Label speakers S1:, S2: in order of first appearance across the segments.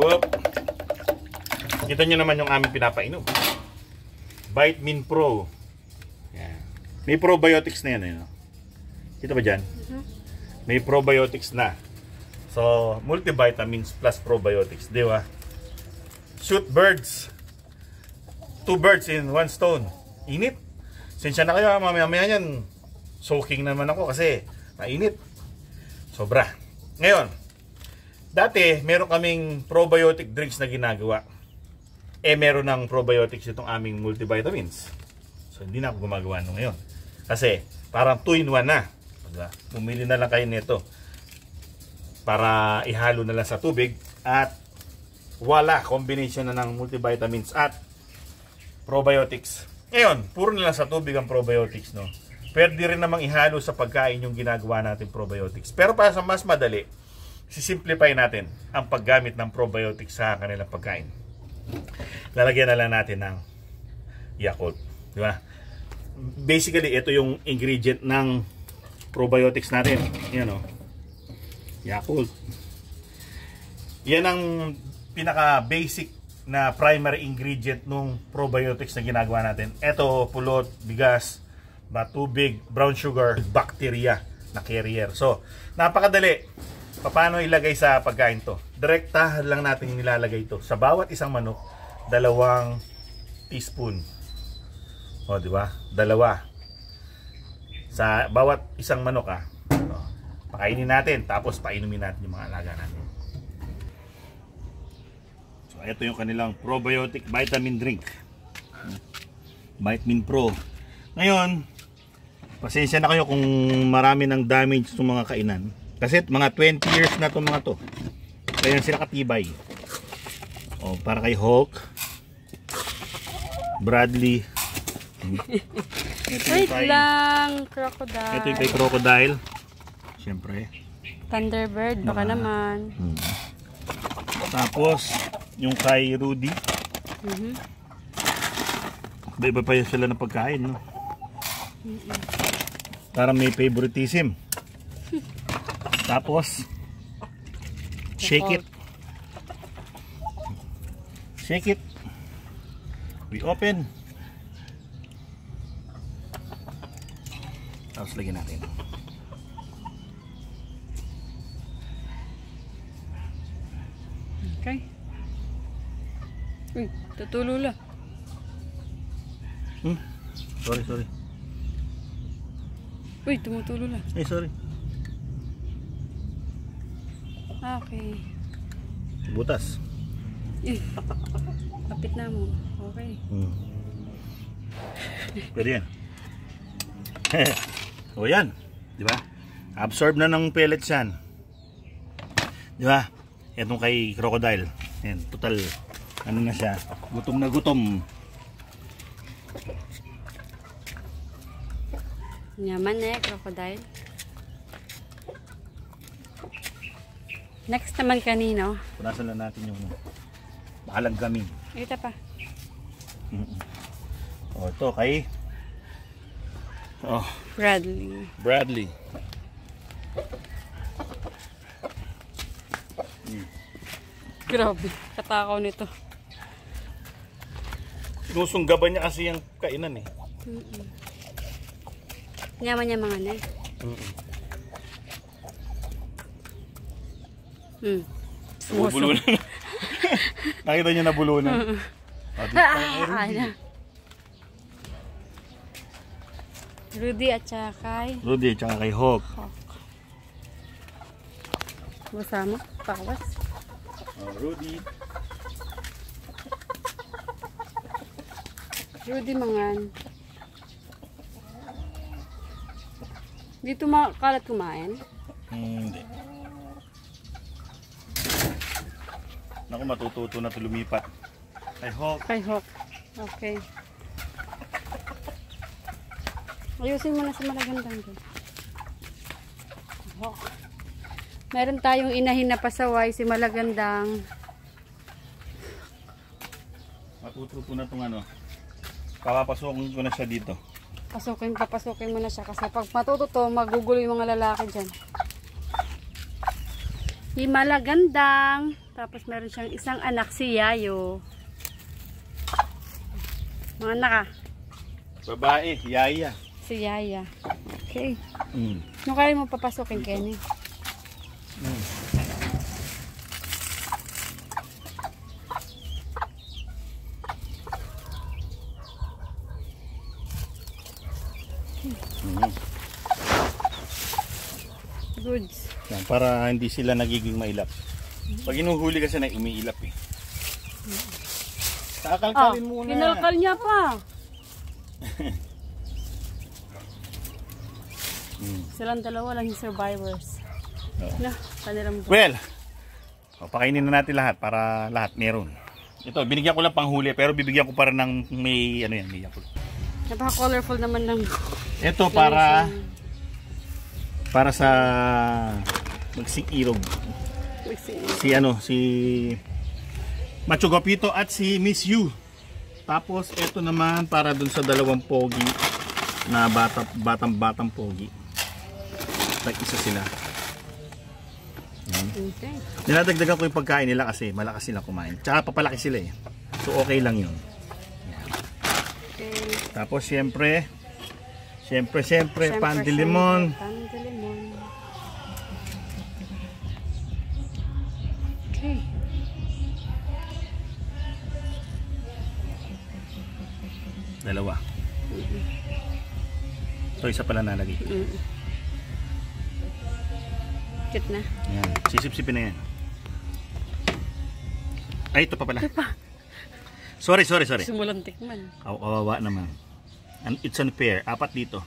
S1: Whoop. Kita nyo naman yung aming pinapainom. Vitamin Pro. Yan. May probiotics na yan. Eh, no? Kita ba dyan? May probiotics na. So, multivitamins plus probiotics. Di ba? Shoot birds. 2 birds in 1 stone. Init. Sensya na kayo, mamaya yan. Soaking naman ako kasi mainit. Sobra. Ngayon, dati meron kaming probiotic drinks na ginagawa. Meron ng probiotics itong aming multivitamins. So, hindi na ako gumagawa nung ngayon. Kasi, parang 2 in 1 na. Bumili na lang kayo nito para ihalo na lang sa tubig at wala, combination na ng multivitamins at probiotics. Ngayon, puro na lang sa tubig ang probiotics, no? Pwede rin namang ihalo sa pagkain yung ginagawa natin probiotics. Pero para sa mas madali, sisimplify natin ang paggamit ng probiotics sa kanilang pagkain. Lalagyan na lang natin ng Yakult, di ba? Basically, ito yung ingredient ng probiotics natin. Yan, oh. Yakult. Yan ang pinaka-basic na primary ingredient ng probiotics na ginagawa natin. Ito, pulot, bigas, tubig, brown sugar, bacteria na carrier. So, napakadali. Paano ilagay sa pagkain to? Direktahan lang natin nilalagay ito. Sa bawat isang manok, 2 teaspoon. O, di ba? 2. Sa bawat isang manok, pakainin natin, tapos painumin natin yung mga alaga natin. So, ito yung kanilang probiotic vitamin drink. Vitamin Pro. Ngayon, pasensya na kayo kung marami ng damage itong mga kainan. Kasi mga 20 years na itong mga to. Kaya sila katibay. O, para kay Hulk, Bradley.
S2: Wait lang, crocodile.
S1: Ito yung kay Crocodile. Siyempre.
S2: Thunderbird, baka naman.
S1: Tapos, yung kay Rudy. Iba pa yun sila na pagkain, no? Parang may favoritism. Tapos, shake it. Shake it. We open. Tapos lagyan natin.
S2: Okay. Uy, tutulo lang.
S1: Sorry.
S2: Uy, tumutulo lang.
S1: Sorry.
S2: Okay.
S1: Butas.
S2: Kapit na mo. Okay.
S1: Pwede yan. O yan. Diba? Absorb na ng pellets yan. Diba? Itong kay Crocodile. Yan. Total. Ano na siya. Gutom na gutom.
S2: Yaman crocodile. Next naman kanino?
S1: Punasan na natin yung bahalang gamin.
S2: Ito pa.
S1: O ito kay Bradley.
S2: Grabe, katakaw nito.
S1: Sinusunggaban niya kasi yung kainan eh.
S2: Yaman niya mga na.
S1: Bulunan. Nakita niyo na bulunan.
S2: Rudy at saka
S1: kay Hulk.
S2: Masama, pawas. Rudy mangan. Dito makalat kumain?
S1: Hindi. Naku, matututo na ito lumipat. Kay Hulk.
S2: Okay. Ayusin mo na sa malagandang doon. Hulk. Meron tayong inahin na pasaway, si Malagandang.
S1: Matututo po na itong ano. Papapasokin ko na siya dito.
S2: Papasukin mo na siya kasi pag matututo, magugulo yung mga lalaki dyan. Si Malagandang. Tapos meron siyang isang anak, si Yayo. Mga anak ah.
S1: Babae, Yaya.
S2: Si Yaya. Okay.
S1: Mm.
S2: Ano kaya mo papasukin, Kenny? Goods.
S1: Yan, para hindi sila nagiging mailap. Pag inuhuli kasi na umiilap eh. Kakalkalin muna.
S2: Kinalkal niya pa. Silang dalawa lang yung survivors. Na, kanilang
S1: Well, pakainin na natin lahat para lahat meron. Ito, binigyan ko lang panghuli pero bibigyan ko para ng may ano yan, may yakult.
S2: napaka-colorful naman ng
S1: Ito para sa magsing-irog. Si Macho Guapito at si Miss Yu. Tapos ito naman para dun sa dalawang pogi na batang pogi. Isa sila. Yan.
S2: Okay.
S1: Dinadagdagan ko yung pagkain nila kasi malakas sila kumain. Tsaka papalaki sila eh. So okay lang yun. Yan.
S2: Okay.
S1: Tapos syempre pan de limon.
S2: Okay.
S1: Dalawa. So isa pala nalagay.
S2: Cute na.
S1: Yan. Sisip-sipin na yan. Ay, ito pa pala. Sorry.
S2: Sumulang tikman.
S1: Kawawa naman. And it's unfair. 4 dito.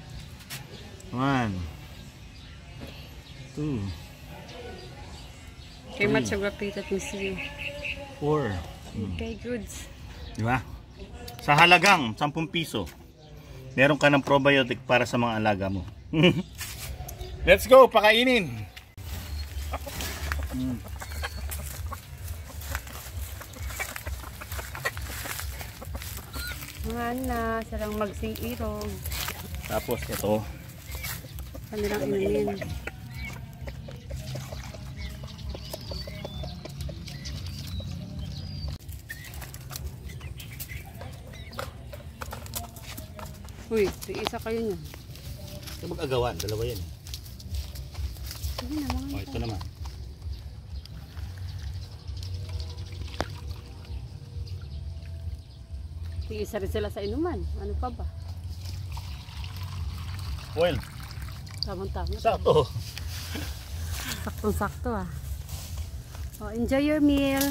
S1: 1 2
S2: Kay Macho Guapito at Miss Yu.
S1: 4.
S2: Okay, goods.
S1: Diba? Sa halagang 10 piso, meron ka ng probiotic para sa mga alaga mo. Let's go, pakainin.
S2: Mga na, silang magsing-irog.
S1: Tapos ito,
S2: Kanilang inumin. Uy, isa kayo niyan.
S1: ito mag-agawan, dalawa yan.
S2: Sige na, mga
S1: Oh, ito naman.
S2: isa rin sila sa inuman. Ano pa ba?
S1: Well,
S2: Tamang-tama.
S1: sakto.
S2: Saktong-sakto ah. Oh, enjoy your meal.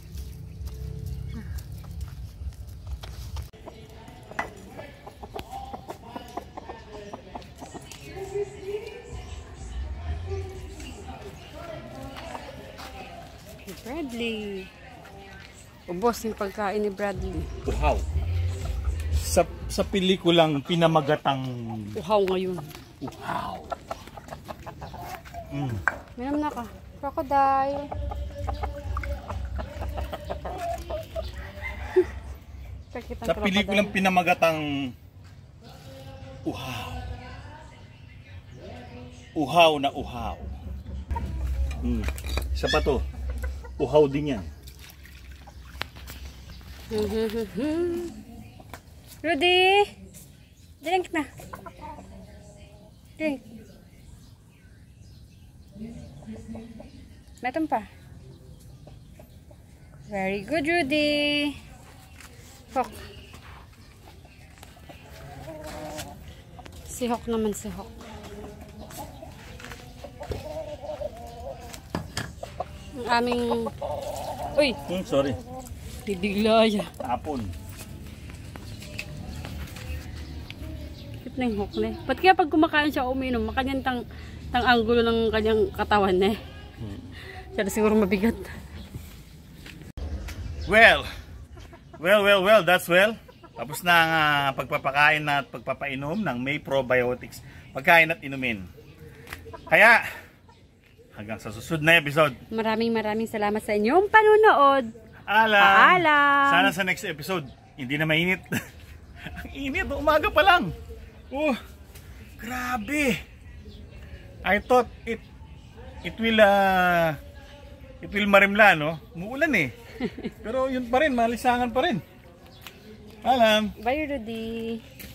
S2: Bradley. Ubos yung pagkain ni Bradley.
S1: Wow. Sa pelikulang pinamagatang
S2: Uhaw ngayon.
S1: wow.
S2: Minam na ka. Crocodile.
S1: Sa pelikulang pinamagatang uhaw. Uhaw na uhaw. Isa pa to. Uhaw din yan.
S2: Rudy! Drink na. Drink. Meron pa. Very good, Rudy. Hawk. Si Hawk naman, si Hawk. Ang aming... Uy!
S1: Sorry.
S2: Hidigla ya.
S1: Tapon.
S2: Cute na yung Hawk na eh. Ba't kaya pag kumakain siya uminom, makanyang tang anggulo ng kanyang katawan eh. Siya siguro mabigat.
S1: Well, that's well. Tapos na ang pagpapakain at pagpapainom ng May Probiotics. Pagkain at inumin. Kaya, hanggang sa susunod na episode.
S2: Maraming salamat sa inyong panonood. Paalam!
S1: Sana sa next episode, hindi na mainit. Ang init, umaga pa lang. Oh, grabe. I thought it will It will marimla, no? Umuulan eh. Pero yun pa rin, malisangan pa rin. Alam.
S2: Bye, Rudy.